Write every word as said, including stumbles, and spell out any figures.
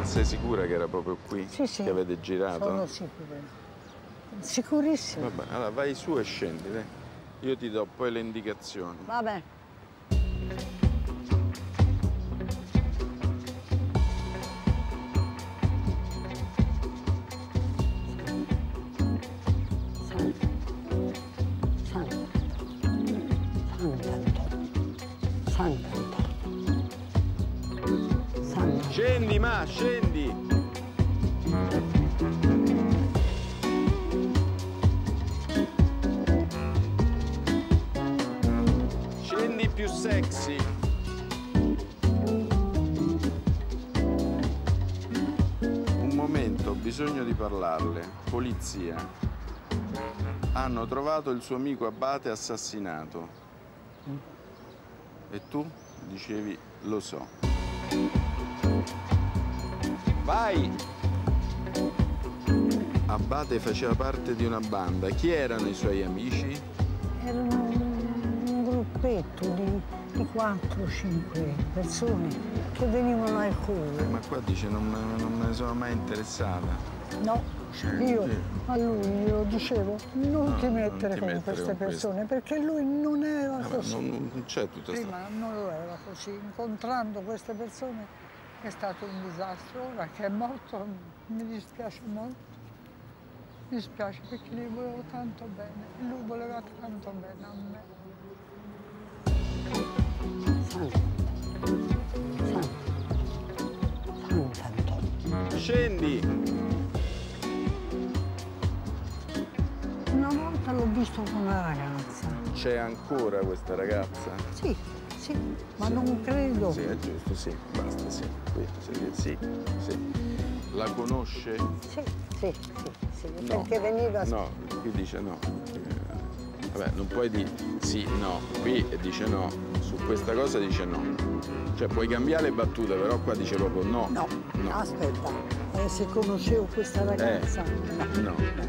sei sicura che era proprio qui? Sì, sì. Che avete girato? Sono sicura. Sicurissima. Vabbè, allora vai su e scendi, dai. Io ti do poi le indicazioni. Va bene. Scendi, ma scendi! Scendi più sexy! Un momento, ho bisogno di parlarle. Polizia. Hanno trovato il suo amico Abate assassinato. E tu dicevi, lo so. Vai! Abate faceva parte di una banda. Chi erano i suoi amici? Erano un gruppetto di, di quattro cinque persone che venivano al cuore. Ma qua dice non, me- non me ne sono mai interessata. No, io Sì. a lui glielo dicevo, non No, ti non mettere ti con mettere queste con persone, perché lui non era Vabbè, così. non, non c'è tutta sta... Prima non lo era così. Incontrando queste persone è stato un disastro. Ora che è morto mi dispiace molto. Mi dispiace perché gli volevo tanto bene. E lui voleva tanto bene a me. Scendi! Una volta l'ho visto con una ragazza. C'è ancora questa ragazza? Sì, sì, ma Sì. non credo. Sì, è giusto, sì, basta, sì. Qui, sì, sì, sì. La conosce? Sì, sì, sì, sì, No. perché veniva... No, qui dice no. Eh, Vabbè, non puoi dire sì, no. Qui dice no. Su questa cosa dice no. Cioè, puoi cambiare battute, però qua dice proprio no. No, No. aspetta, eh, se conoscevo questa ragazza... Eh, no.